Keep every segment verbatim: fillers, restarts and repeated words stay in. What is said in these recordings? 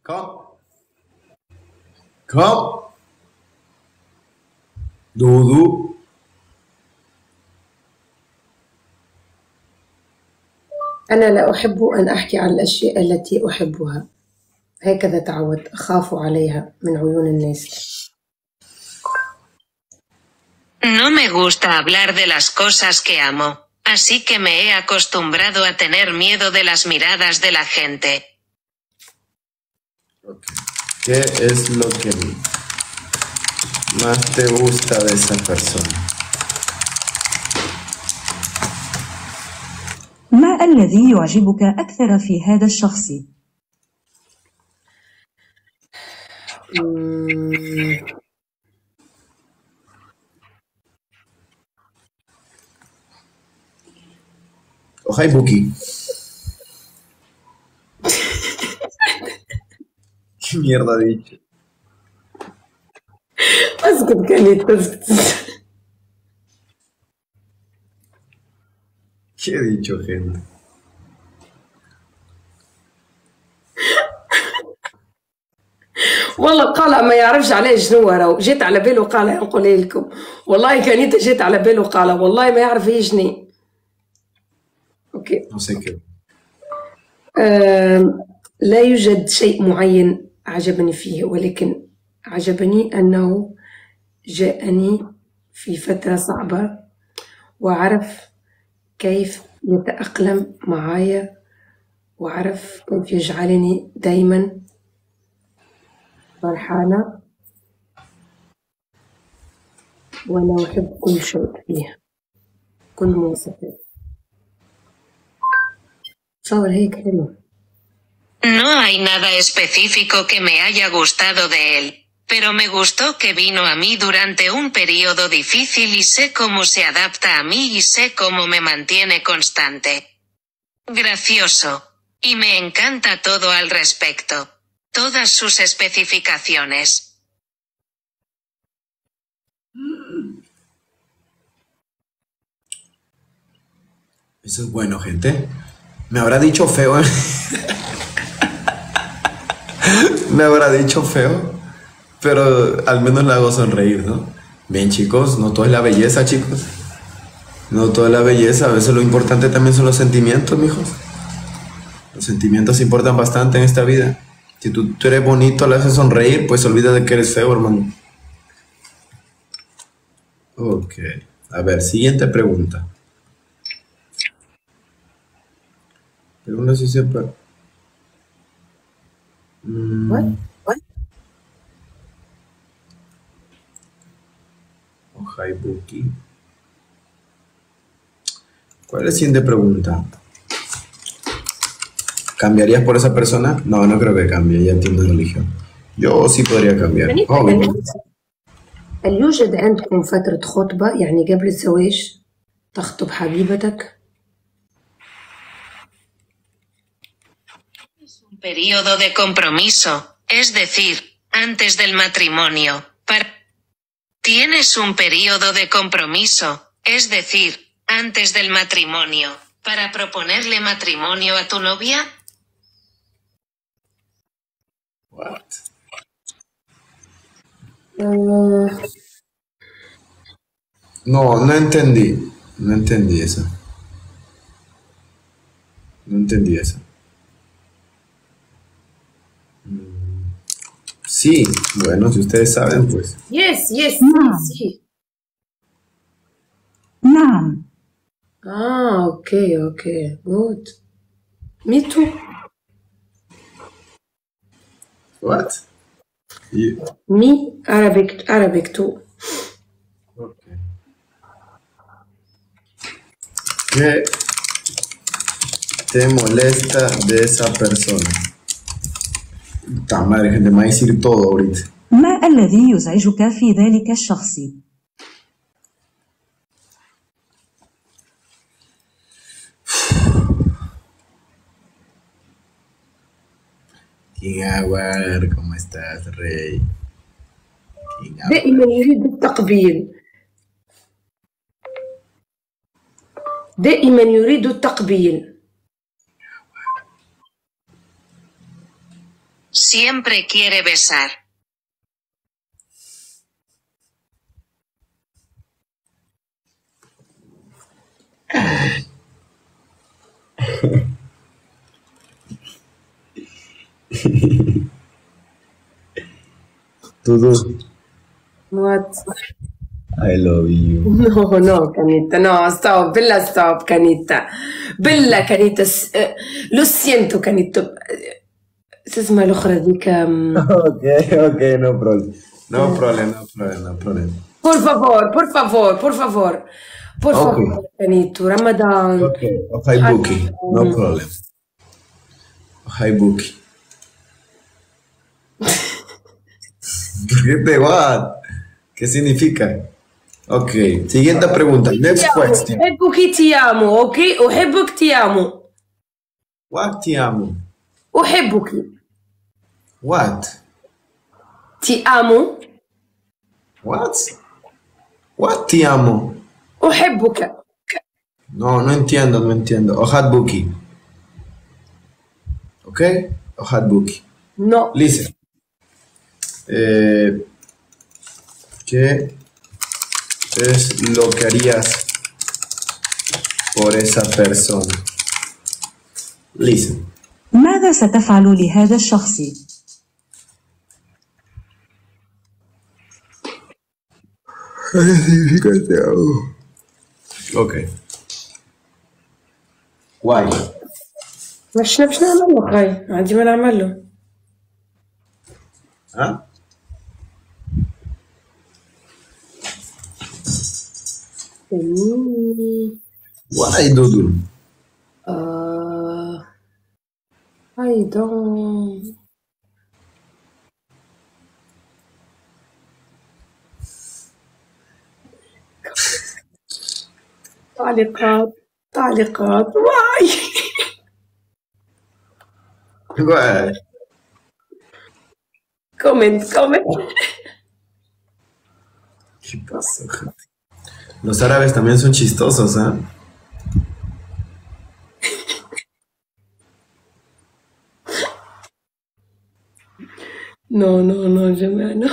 Come. Come. دودو. أنا لا أحب أن أحكي عن الأشياء التي أحبها، هكذا تعودت، أخاف عليها من عيون الناس. No me gusta hablar de las cosas que amo, así que me he acostumbrado a tener miedo de las miradas de la gente. Okay. ¿Qué es lo que más te gusta de esa persona? ما الذي يعجبك أكثر في هذا الشخص؟ Ojai Buki. ¿Qué mierda ha dicho? اسكت كانت اسكت. ¿Qué he dicho, gente? والله قال ما يعرفش عليه شنو راهو، جيت على باله قال نقول لكم والله كانت جيت على باله قال والله ما يعرف هي شنو. اوكي. No sé qué. آه لا يوجد شيء معين عجبني فيه، ولكن عجبني أنه جاءني في فترة صعبة وعرف كيف يتأقلم معايا وعرف كيف يجعلني دايما فرحانة وأنا أحب كل شيء فيه، كل مواصفات. تصور هيك حلو. No hay nada específico que me haya gustado de él, pero me gustó que vino a mí durante un periodo difícil y sé cómo se adapta a mí y sé cómo me mantiene constante. Gracioso. Y me encanta todo al respecto. Todas sus especificaciones. Eso es bueno, gente. Me habrá dicho feo, ¿eh? Me habrá dicho feo, pero al menos la hago sonreír, ¿no? Bien, chicos, no todo es la belleza, chicos. No todo es la belleza, a veces lo importante también son los sentimientos, mijos. Los sentimientos importan bastante en esta vida. Si tú, tú eres bonito, le haces sonreír, pues olvida de que eres feo, hermano. Ok, a ver, siguiente pregunta. Pero no sé si sepa. Mm. What? What? Ojai Buki. ¿Cuál es la siguiente pregunta? ¿Cambiarías por esa persona? No, no creo que cambie, ya entiendo religión. Yo sí podría cambiar. Obvio. هل يوجد عندكم فترة خطبة يعني قبل الزواج تخطب حبيبتك؟ Un periodo de compromiso, es decir, antes del matrimonio. Para... Tienes un periodo de compromiso, es decir, antes del matrimonio, para proponerle matrimonio a tu novia. What? Uh, No, no entendí. No entendí eso. No entendí eso. Mm, Sí, bueno, si ustedes saben, pues. yes, yes, نعم. sí. نعم. Ah, okay, okay, good. Me too. What? You- Me Arabic, Arabic too. Okay. ¿Qué te molesta de esa persona? Puta madre, gente, me va a decir todo ahorita. ما الذي يزعجك في ذلك الشخص؟ King Aguar, ¿cómo estás, rey? King Aguar. دائما يريد التقبيل، دائما يريد التقبيل. Siempre quiere besar. Dudu, What? I love you. No, no, Canita, no, stop, bella, stop, Canita. Bella, Canita, س- eh, lo siento, Canito. شو اسمها الأخرى ذيك؟ أم، Okay, okay, no problem. No problem, no problem, no problem. por favor, por favor, por favor, por Okay. favor, Canito, Ramadan. Okay, okay, Buki, no problem. Okay, Buki. ¿Qué te va? ¿Qué significa? Ok, siguiente pregunta. Next question. أحبك ti amo, أوكي؟ أحبك ti amo. What ti amo? أحبك What? ti amo. What? What ti amo? أحبك. No, no entiendo, no entiendo. Ojat Buki. Ok? Ojat Buki. No. Listen. Eh, ¿qué es lo que harías por esa persona? Listen. ماذا ستفعل لهذا الشخص؟ Ok. Why? مش باش نعمل له خاي، عندي ما نعمل له. Huh? Why, Dudu? Uh, I don't. تعليقات تعليقات واي. Why? كومنت كومنت. ¿Qué pasa, gente? Los árabes también son chistosos, ¿ah? ¿eh? No, no, no, جماعة no.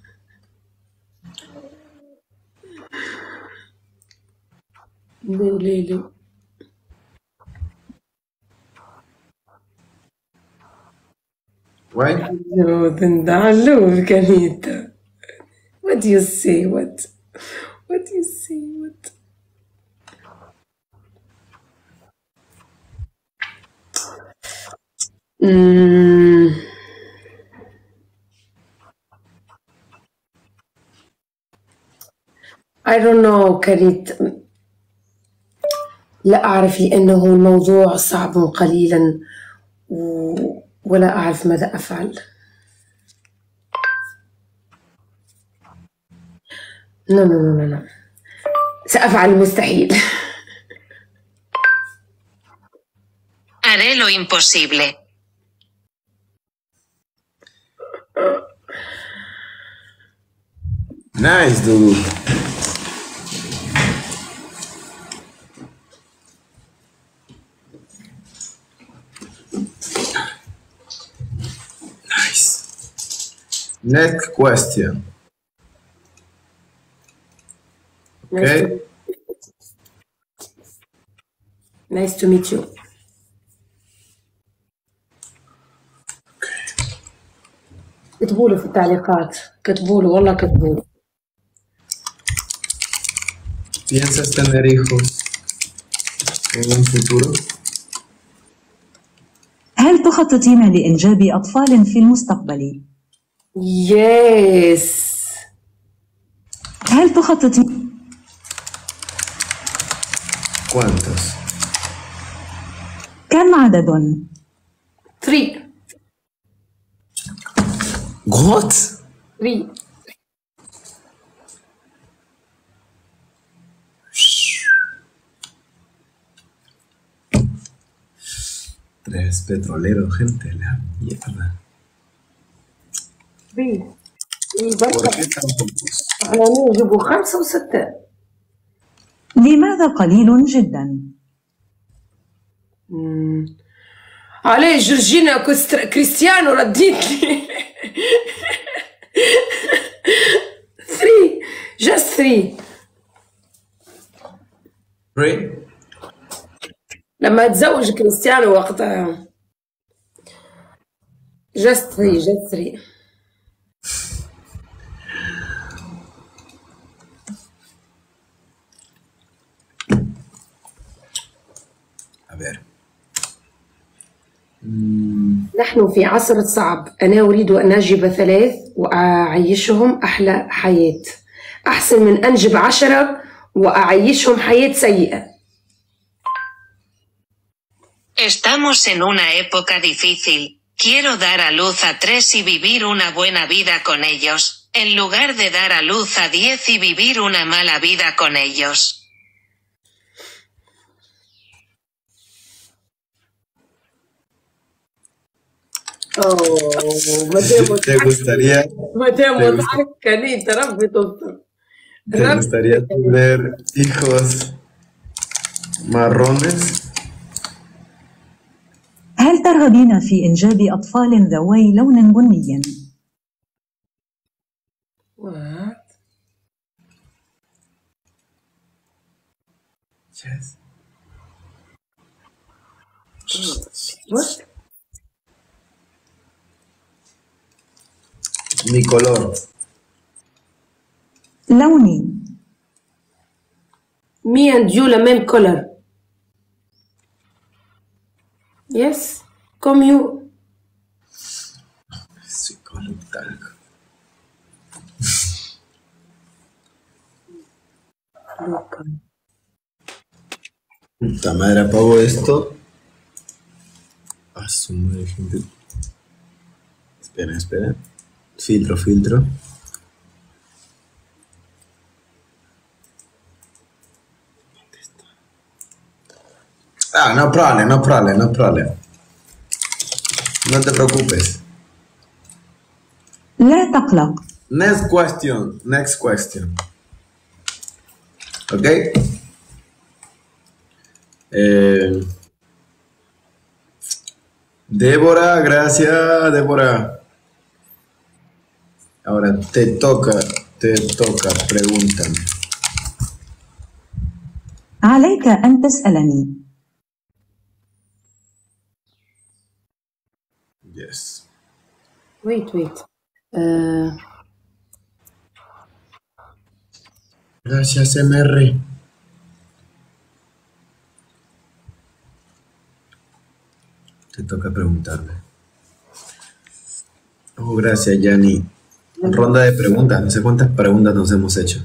ليه ليه ليه. Why? No, then علوم كانيتا. What do you say? What? What do you say? What? Mm. I don't know كانت لا أعرف لأنه الموضوع صعب قليلا و... ولا أعرف ماذا أفعل. لا لا لا لا سأفعل المستحيل. Haré lo imposible. Nice, Dudu. Nice. Next question. Okay. Nice to meet you. كتبوا له في التعليقات، كتبوا له والله كتبوا له. ¿Piensas tener hijos en un futuro? هل تخططين لإنجاب أطفال في المستقبل؟ Yes. هل تخططين؟ ¿Cuántos? كم عدد؟ Three. What? Three. Tres petroleros, gente, la mierda. Three. ¿Por qué tan pocos? احنا نجيبوا خمسة وستة. لماذا قليل جدا؟ Mm. عليه جورجينا كوستر... كريستيانو رديت لي ثري جاست ثري three. لما تزوج كريستيانو وقتها جاست ثري جاست ثري. A ver. نحن في عصر صعب. أنا أريد أن أجب ثلاث وأعيشهم أحلى حياة، أحسن من أنجب عشرة وأعيشهم حياة سيئة. Estamos en una época difícil. Quiero dar a luz a tres y vivir una buena vida con ellos, en lugar de dar a luz a diez y vivir una mala vida con ellos. أوه مدام ¿Te gustaría, مدام te, gust- وضعك كنيت ربي تستر te ربي. gustaría tener hijos marrones? هل ترغبين في إنجاب أطفال ذوي لون بني؟ What? Yes. What? Mi color. لوني. Me and you la même color. Yes, comme you. Sí, color talco. Puta madre, apago esto. A su madre, gente. Espera, espera. Filtro, filtro. Ah, no problem, no problem, no problem. No te preocupes. لا تقلق. Next question, next question. ¿Ok? Eh, Débora, gracias, Débora. Ahora te toca, te toca, pregúntame. عليك أن تسألني. Yes. Wait, wait. Uh, Gracias, M R. Te toca preguntarme. Oh, gracias, Yanni. Ronda de preguntas. No sé cuántas preguntas nos hemos hecho.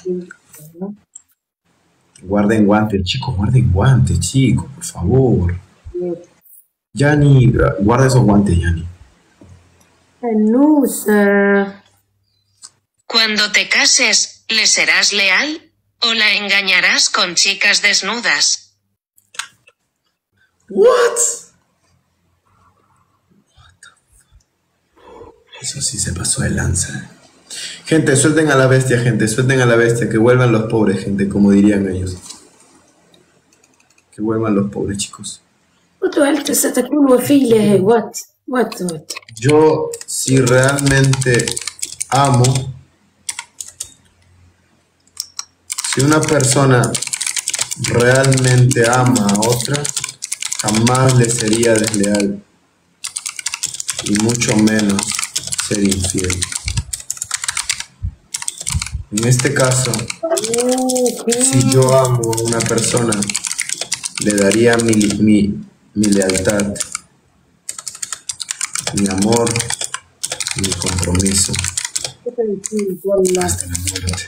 Guarden guantes, chicos. Guarden guantes, chicos, por favor. Yanni, guarda esos guantes, Yanni. Nusa. Cuando te cases, ¿le serás leal? ¿O la engañarás con chicas desnudas? What? Eso sí se pasó de lanza. Gente, suelten a la bestia, gente. Suelten a la bestia. Que vuelvan los pobres, gente, como dirían ellos. Que vuelvan los pobres, chicos. قلت هل ستكون وفية هي what what what Yo, si realmente amo, si una persona realmente ama a otra, jamás le sería desleal y mucho menos ser infiel. En este caso, si yo amo a una persona, le daría mi, mi, mi lealtad, mi amor, mi compromiso hasta la muerte.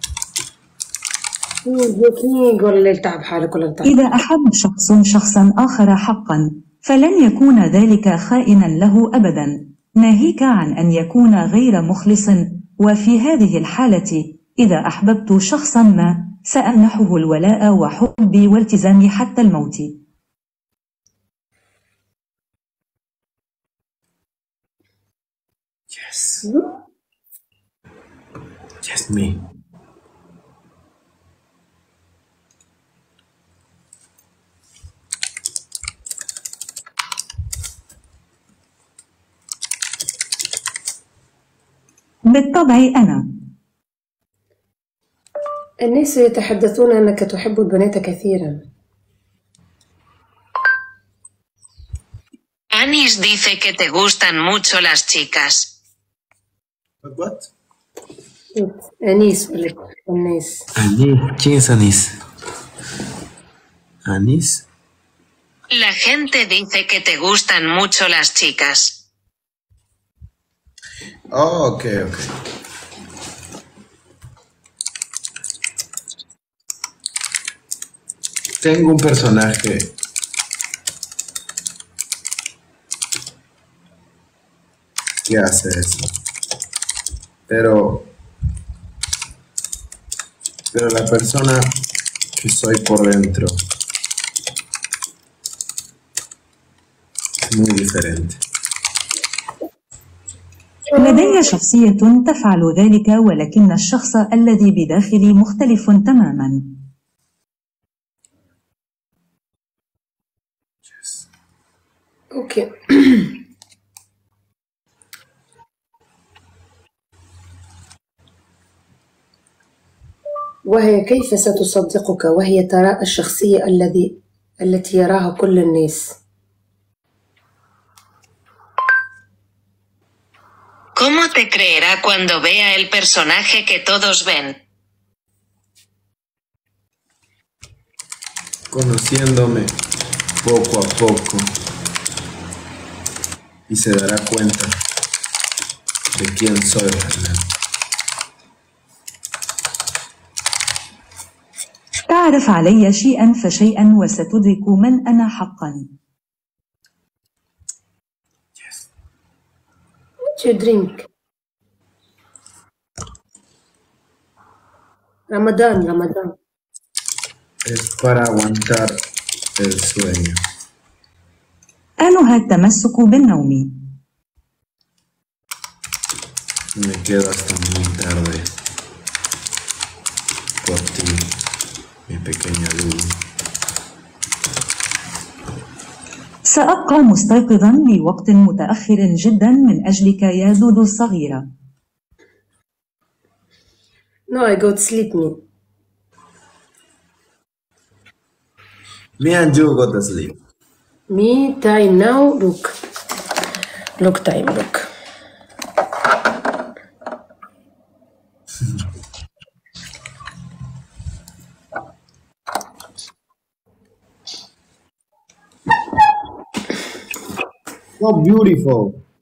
إذا أحب شخص شخصا آخر حقا فلن يكون ذلك خائنا له أبدا، ناهيك عن أن يكون غير مخلص. وفي هذه الحالة إذا أحببت شخصا ما سأمنحه الولاء وحبي والتزامي حتى الموت. Yes. Yes, me. بالطبع أنا. الناس يتحدثون أنك تحب البنات كثيرا. Anis dice que te gustan mucho las chicas. What? what? أنيس ولا الناس. Anís. ¿Quién es Anís? ¿Anís? La gente dice que te gustan mucho las chicas. Oh, ok, ok. Tengo un personaje que hace eso. Pero, pero la persona que soy por dentro es muy diferente. لدي شخصية تفعل ذلك، ولكن الشخص الذي بداخلي مختلف تماما. أوكي. وهي كيف ستصدقك وهي ترى الشخصية الذي التي يراها كل الناس؟ ¿Cómo te creerá cuando vea el personaje que todos ven? Conociéndome poco a poco y se dará cuenta de quién soy realmente. تعرف علي شيئا فشيئا وستدرك من أنا حقا. What you drink? رمضان رمضان. Es para aguantar el sueño. آنها التمسك بالنوم. Me quedo hasta muy tarde por ti, mi pequeña Lulu. سأبقى مستيقظا لوقت متأخر جدا من أجلك يا دودو الصغيرة. No, I go to sleep me. Me and you go to sleep. Me time now. Look. Look time. Look. So beautiful.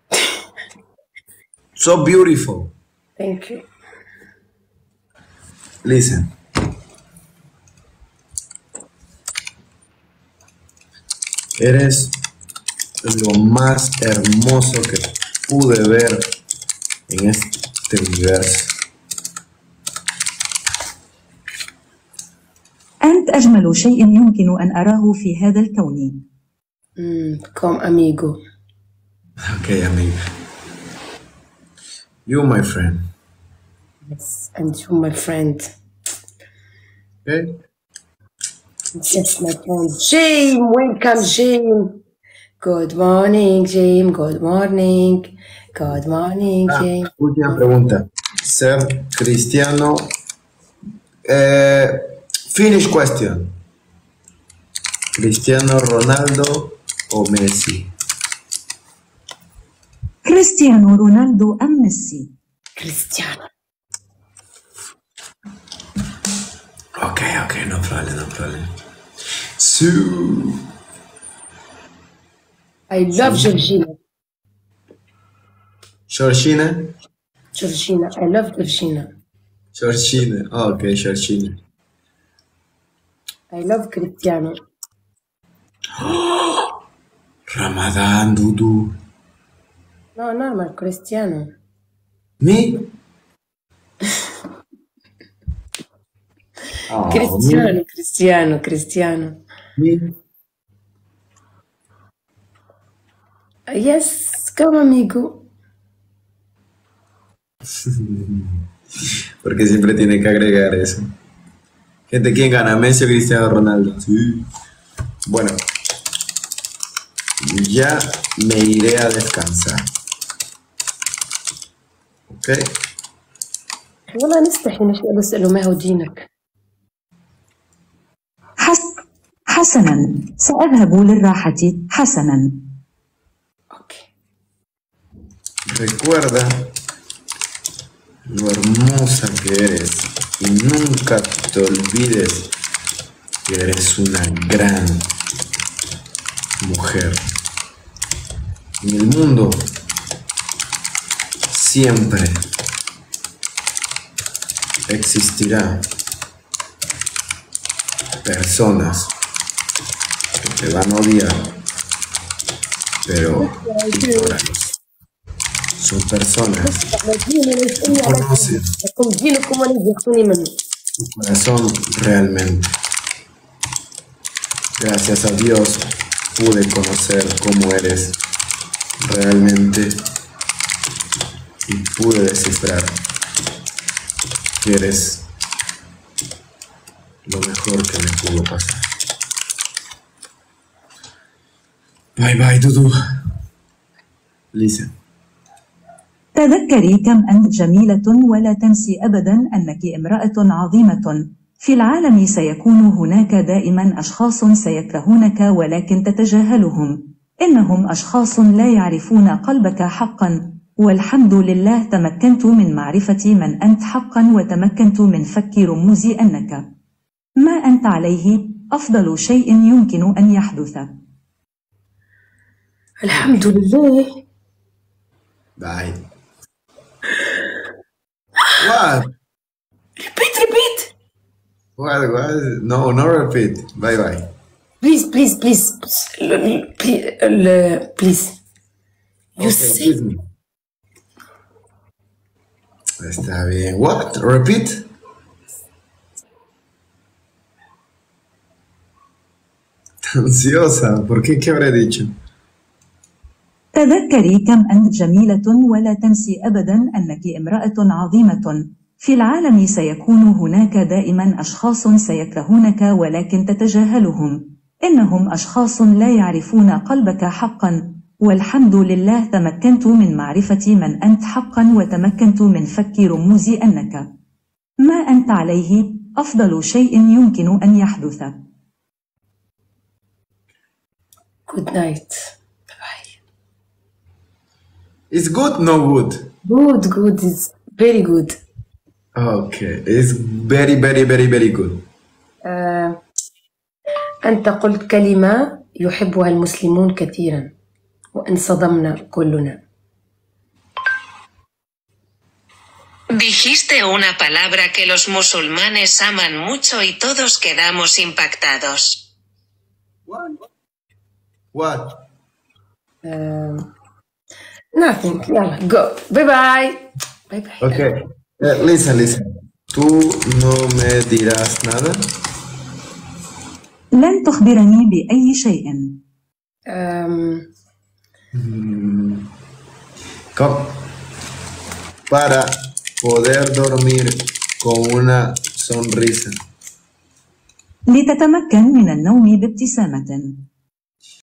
So beautiful. Thank you. Listen. Eres lo más hermoso que pude ver en este universo. أنت أجمل شيء يمكن أن أراه في هذا الكون. Mm, come amigo. Okay, amigo. You, my friend. Yes, and you, my friend. Okay? Yes, my friend. James, welcome, James. Good morning, James. Good morning. Good morning, Ah, James. última pregunta. Ser cristiano. Eh, finish question. ¿Cristiano Ronaldo o Messi? كريستيانو رونالدو أم ميسي؟ Cristiano. Okay, okay, no problem, no problem. So, I love Georgina. Georgina? Georgina. I love Georgina. Georgina. Oh, okay, Georgina. I love Cristiano. Ramadan, Dudu. No, normal, Cristiano. Me? Oh, Cristiano, Cristiano, Cristiano. me? Yes, come amigo. Porque siempre tiene que agregar eso. Gente, ¿quién gana? ¿Messi o Cristiano Ronaldo? Sí. Bueno, ya me iré a descansar. ¿Ok? والله نستحي نسأل أسأله ما هو دينك. حس... حسنا، سأذهب للراحة. حسنا. Okay. Recuerda lo hermosa que eres y nunca te olvides que eres una gran mujer. En el mundo siempre existirá personas que te van a odiar, pero ignóralos. Son personas que conocen tu corazón realmente. Gracias a Dios pude conocer cómo eres realmente y pude descifrar que eres lo mejor que me pudo pasar. Bye bye, Dudu. Listen. تذكري كم أنت جميلة ولا تنسي أبدا أنك امرأة عظيمة. في العالم سيكون هناك دائما أشخاص سيكرهونك ولكن تتجاهلهم. إنهم أشخاص لا يعرفون قلبك حقا. والحمد لله تمكنت من معرفة من أنت حقا وتمكنت من فك رموز أنك ما أنت عليه أفضل شيء يمكن أن يحدث. الحمد لله. Bye. What? Repeat, repeat. What? What? No, no repeat. Bye bye. Please, please, please, please, please. You Okay, say. excuse me. Está bien. What? Repeat. Ansiosa. ¿Por qué? ¿Qué habré dicho? تذكري كم أنت جميلة ولا تنسي أبدا أنك امرأة عظيمة. في العالم سيكون هناك دائما أشخاص سيكرهونك ولكن تتجاهلهم. إنهم أشخاص لا يعرفون قلبك حقا. والحمد لله تمكنت من معرفة من أنت حقا وتمكنت من فك رموز أنك ما أنت عليه أفضل شيء يمكن أن يحدث. Good night. Bye. It's good, no good. Good, good. It's very good. Okay, it's very, very, very, very good. uh, أنت قلت كلمة يحبها المسلمون كثيرا وانصدمنا كلنا. Dijiste una palabra que los musulmanes aman mucho y todos quedamos impactados. What? What? uh, Nothing. يلا go. Bye bye. Bye bye. Okay. Uh, listen, listen. ¿Tú no me dirás nada? لن تخبرني بأي شيء. um, Mm, ¿Cómo? Para poder dormir con una sonrisa. لتتمكن من النوم بابتسامة.